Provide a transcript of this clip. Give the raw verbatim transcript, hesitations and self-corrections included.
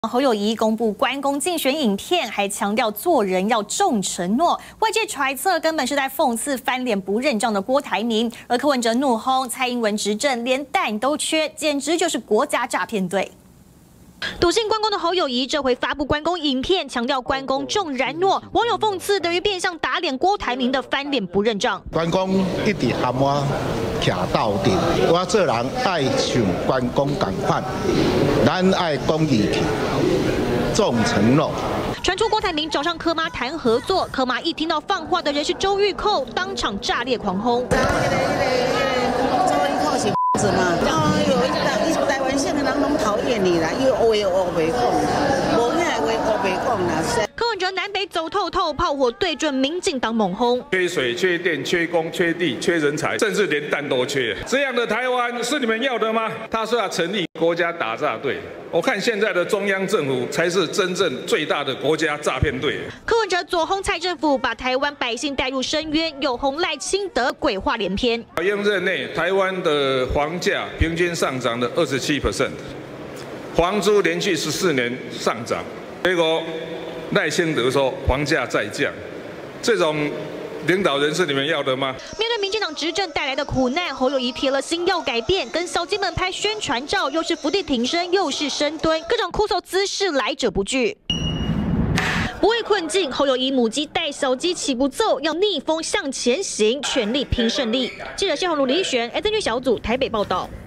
侯友宜公布关公竞选影片，还强调做人要重承诺。外界揣测根本是在讽刺翻脸不认账的郭台铭，而柯文哲怒轰蔡英文执政连蛋都缺，简直就是国家诈骗队。 笃信关公的侯友宜这回发布关公影片，强调关公重然诺。网友讽刺等于变相打脸郭台铭的翻脸不认账。 关公一直喊我徛到底，我做人爱像关公同款，咱爱讲义气，重承诺。 传出郭台铭找上柯妈谈合作，柯妈一听到放话的人是周玉蔻，当场炸裂狂轰。 周玉蔻是子嘛？哦，有一个台湾县的人拢讨厌你啦，因为我也我袂讲，无遐话我袂讲啦。 柯文哲南北走透透，炮火对准民进党猛轰。 缺水、缺电、缺工、缺地、缺人才，甚至连蛋都缺。这样的台湾是你们要的吗？他说要成立国家打诈队，我看现在的中央政府才是真正最大的国家诈骗队。 柯文哲左轰蔡政府，把台湾百姓带入深渊；右轰赖清德，鬼话连篇。 小英任内，台湾的房价平均上涨了二十七 percent， 房租连续十四年上涨，结果。 赖清德说房价再降，这种领导人是你们要的吗？ 面对民进党执政带来的苦难，侯友宜铁了心要改变，跟小金们拍宣传照，又是伏地挺身，又是深蹲，各种酷手姿势来者不拒。不畏困境，侯友宜母鸡带小鸡起步奏，要逆风向前行，全力拼胜利。记者谢宏儒、李璇 ，S N G 小组台北报道。